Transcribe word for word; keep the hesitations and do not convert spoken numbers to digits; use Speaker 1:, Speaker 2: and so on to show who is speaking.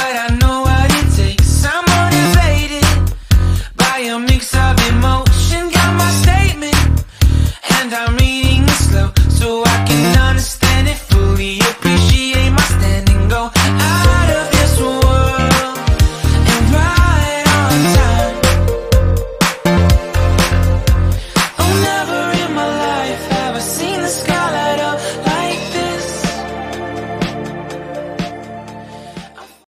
Speaker 1: but I know what it takes. I'm motivated by a mix of emotion. Got my statement, and I'm reading